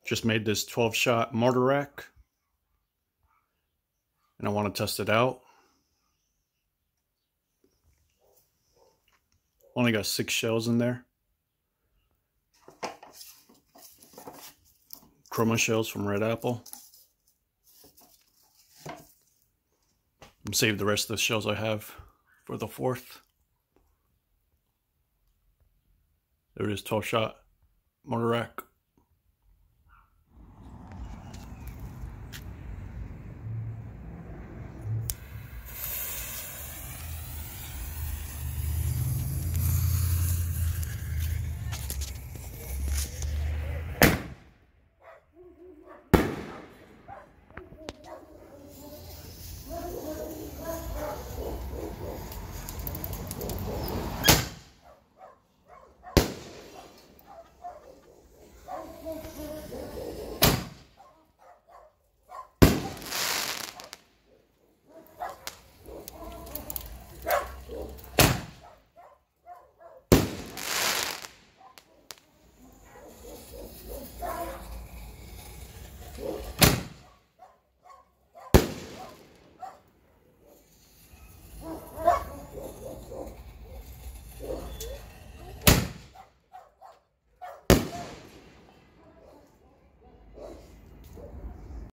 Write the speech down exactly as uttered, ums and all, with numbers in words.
Just made this twelve shot mortar rack, and I want to test it out. Only got six shells in there. Chroma Shells from Red Apple. I'm save the rest of the shells I have for the fourth. There it is, twelve shot mortar rack.